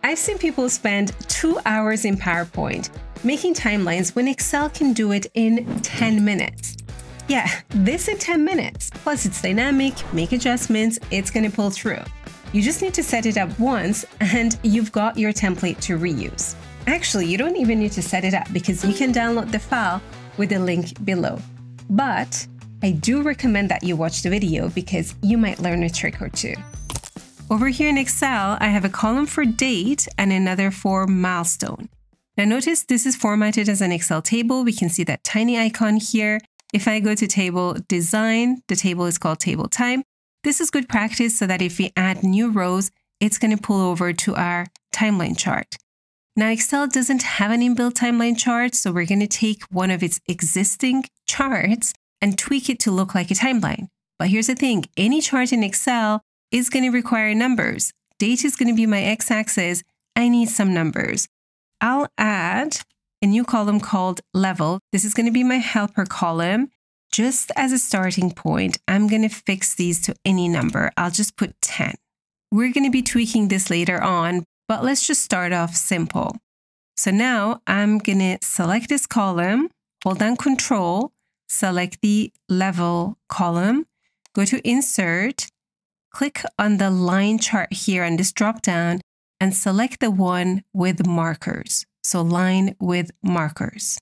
I've seen people spend 2 hours in PowerPoint making timelines when Excel can do it in 10 minutes. Yeah, this in 10 minutes. Plus it's dynamic, make adjustments, it's gonna pull through. You just need to set it up once and you've got your template to reuse. Actually, you don't even need to set it up because you can download the file with the link below. But I do recommend that you watch the video because you might learn a trick or two. Over here in Excel, I have a column for date and another for milestone. Now notice this is formatted as an Excel table. We can see that tiny icon here. If I go to table design, the table is called table time. This is good practice so that if we add new rows, it's going to pull over to our timeline chart. Now Excel doesn't have an inbuilt timeline chart, so we're going to take one of its existing charts and tweak it to look like a timeline. But here's the thing, any chart in Excel is going to require numbers. Date is going to be my x-axis. I need some numbers. I'll add a new column called level. This is going to be my helper column. Just as a starting point, I'm going to fix these to any number. I'll just put 10. We're going to be tweaking this later on, but let's just start off simple. So now I'm going to select this column, hold down Control, select the level column, go to Insert, click on the line chart here on this drop down and select the one with markers. So line with markers.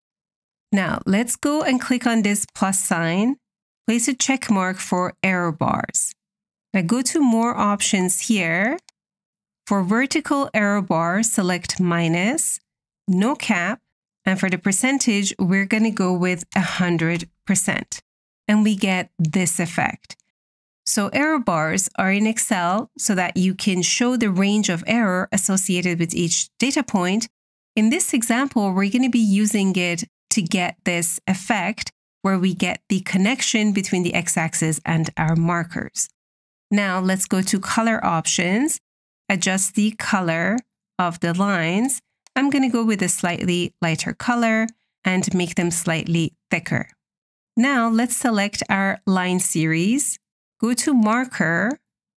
Now let's go and click on this plus sign, place a check mark for error bars. Now go to more options here. For vertical error bar, select minus, no cap, and for the percentage, we're going to go with 100%. And we get this effect. So error bars are in Excel so that you can show the range of error associated with each data point. In this example, we're going to be using it to get this effect where we get the connection between the x-axis and our markers. Now let's go to color options, adjust the color of the lines. I'm going to go with a slightly lighter color and make them slightly thicker. Now let's select our line series. Go to marker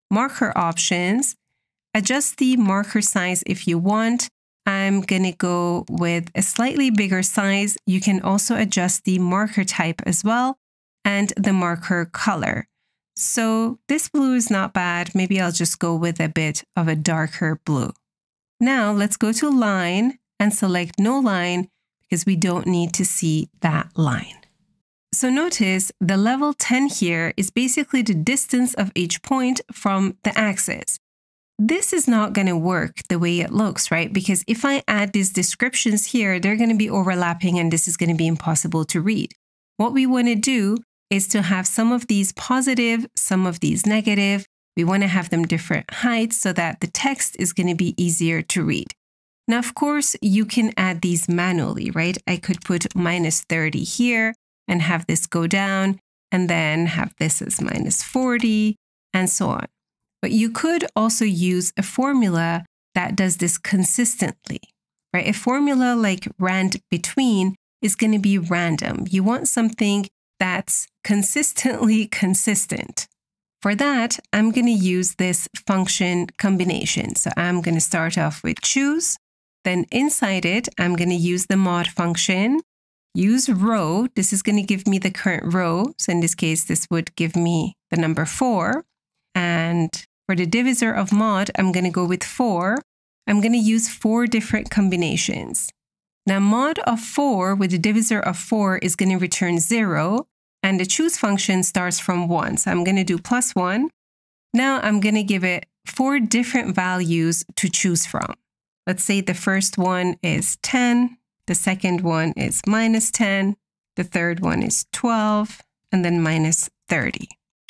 options, adjust the marker size if you want. I'm going to go with a slightly bigger size. You can also adjust the marker type as well and the marker color. So this blue is not bad. Maybe I'll just go with a bit of a darker blue. Now let's go to line and select no line because we don't need to see that line. So notice the level 10 here is basically the distance of each point from the axis. This is not going to work the way it looks, right? Because if I add these descriptions here, they're going to be overlapping and this is going to be impossible to read. What we want to do is to have some of these positive, some of these negative. We want to have them different heights so that the text is going to be easier to read. Now, of course, you can add these manually, right? I could put minus 30 here and have this go down and then have this as minus 40 and so on. But you could also use a formula that does this consistently, right? A formula like rand between is going to be random. You want something that's consistently consistent. For that, I'm going to use this function combination. So I'm going to start off with choose. Then inside it, I'm going to use the mod function. Use row. This is going to give me the current row. So in this case, this would give me the number 4. And for the divisor of mod, I'm going to go with 4. I'm going to use 4 different combinations. Now mod of 4 with the divisor of 4 is going to return 0. And the choose function starts from 1. So I'm going to do +1. Now I'm going to give it 4 different values to choose from. Let's say the first one is 10. The second one is -10, the third one is 12, and then -30.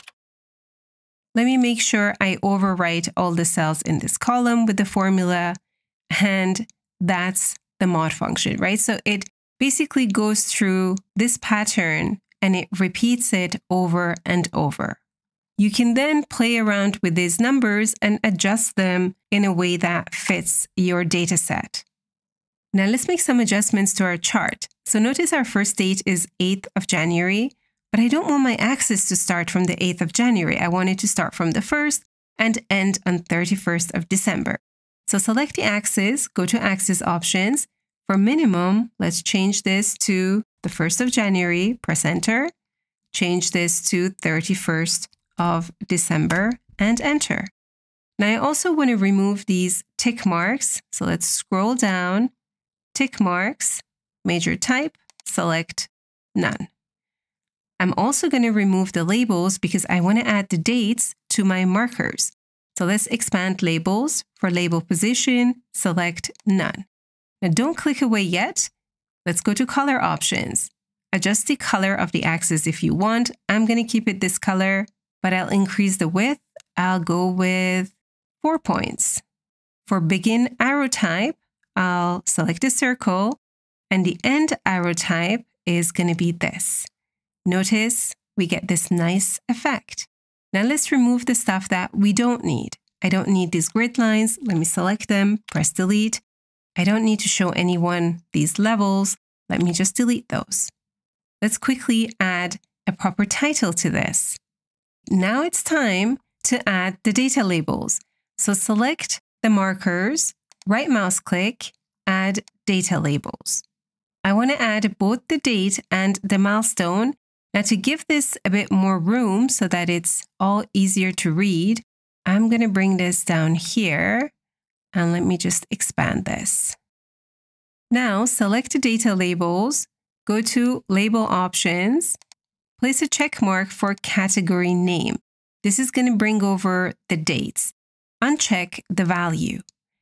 Let me make sure I overwrite all the cells in this column with the formula, and that's the mod function, right? So it basically goes through this pattern and it repeats it over and over. You can then play around with these numbers and adjust them in a way that fits your data set. Now let's make some adjustments to our chart. So notice our first date is 8th of January, but I don't want my axis to start from the 8th of January. I want it to start from the 1st and end on 31st of December. So select the axis, go to axis options. For minimum, let's change this to the 1st of January, press enter. Change this to 31st of December and enter. Now I also want to remove these tick marks. So let's scroll down, tick marks, major type, select none. I'm also going to remove the labels because I want to add the dates to my markers. So let's expand labels. For label position, select none. Now don't click away yet. Let's go to color options. Adjust the color of the axis if you want. I'm going to keep it this color, but I'll increase the width. I'll go with 4 points. For begin arrow type, I'll select a circle, and the end arrow type is going to be this. Notice we get this nice effect. Now let's remove the stuff that we don't need. I don't need these grid lines. Let me select them, press delete. I don't need to show anyone these levels. Let me just delete those. Let's quickly add a proper title to this. Now it's time to add the data labels. So select the markers, right mouse click, add data labels. I want to add both the date and the milestone. Now to give this a bit more room so that it's all easier to read, I'm going to bring this down here and let me just expand this. Now select the data labels, go to label options, place a check mark for category name. This is going to bring over the dates. Uncheck the value.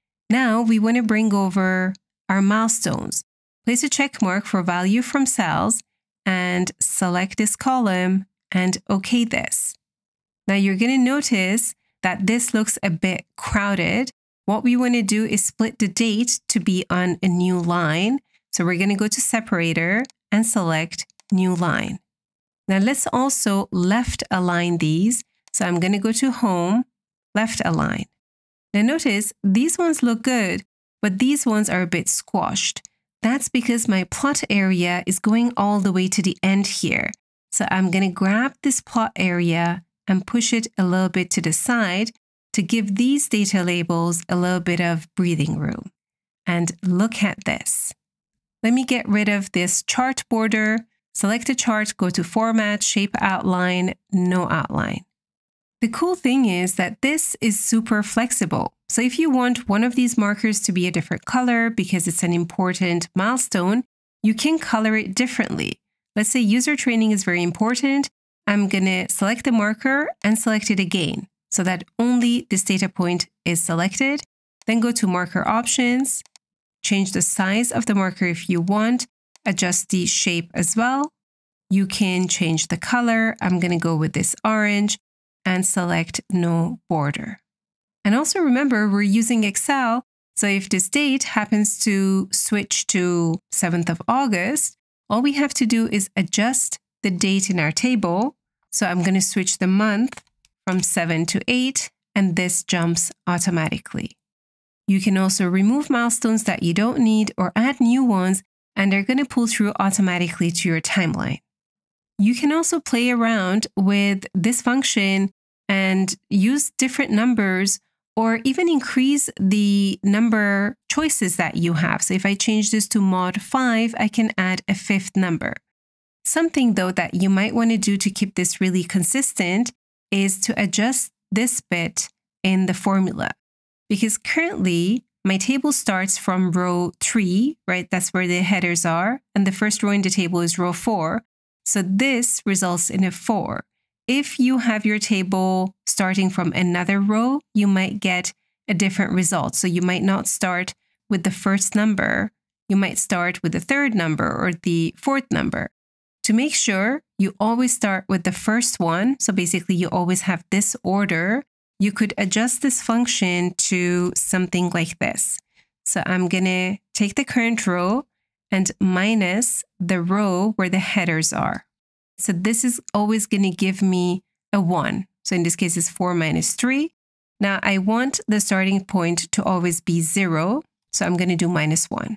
Now we want to bring over our milestones. Place a check mark for value from cells and select this column and OK this. Now you're going to notice that this looks a bit crowded. What we want to do is split the date to be on a new line. So we're going to go to separator and select new line. Now let's also left align these. So I'm going to go to home, left align. Now notice these ones look good, but these ones are a bit squashed. That's because my plot area is going all the way to the end here. So I'm going to grab this plot area and push it a little bit to the side to give these data labels a little bit of breathing room. And look at this. Let me get rid of this chart border. Select a chart, go to Format, Shape Outline, No Outline. The cool thing is that this is super flexible. So if you want one of these markers to be a different color because it's an important milestone, you can color it differently. Let's say user training is very important. I'm going to select the marker and select it again so that only this data point is selected. Then go to marker options, change the size of the marker if you want, adjust the shape as well. You can change the color. I'm going to go with this orange and select no border. And also remember, we're using Excel. So if this date happens to switch to 7th of August, all we have to do is adjust the date in our table. So I'm going to switch the month from 7 to 8, and this jumps automatically. You can also remove milestones that you don't need or add new ones, and they're going to pull through automatically to your timeline. You can also play around with this function and use different numbers or even increase the number choices that you have. So if I change this to mod 5, I can add a 5th number. Something though that you might want to do to keep this really consistent is to adjust this bit in the formula. Because currently my table starts from row 3, right? That's where the headers are. And the first row in the table is row 4. So this results in a 4. If you have your table starting from another row, you might get a different result. So you might not start with the first number. You might start with the 3rd number or the 4th number. To make sure you always start with the first one, so basically you always have this order, you could adjust this function to something like this. So I'm going to take the current row and minus the row where the headers are. So this is always going to give me a 1. So in this case, it's 4 minus 3. Now I want the starting point to always be 0. So I'm going to do minus 1.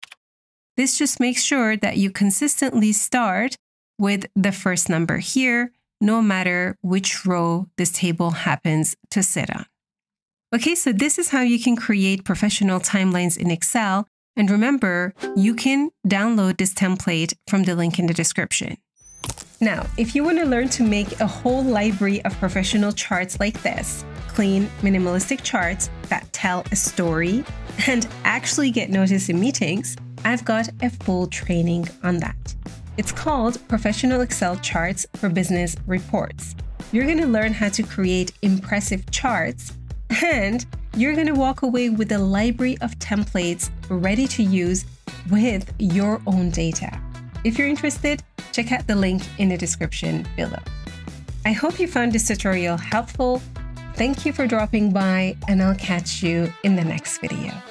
This just makes sure that you consistently start with the first number here, no matter which row this table happens to sit on. Okay, so this is how you can create professional timelines in Excel. And remember, you can download this template from the link in the description. Now, if you want to learn to make a whole library of professional charts like this, clean, minimalistic charts that tell a story and actually get noticed in meetings, I've got a full training on that. It's called Professional Excel Charts for Business Reports. You're going to learn how to create impressive charts, and you're going to walk away with a library of templates ready to use with your own data. If you're interested, check out the link in the description below. I hope you found this tutorial helpful. Thank you for dropping by, and I'll catch you in the next video.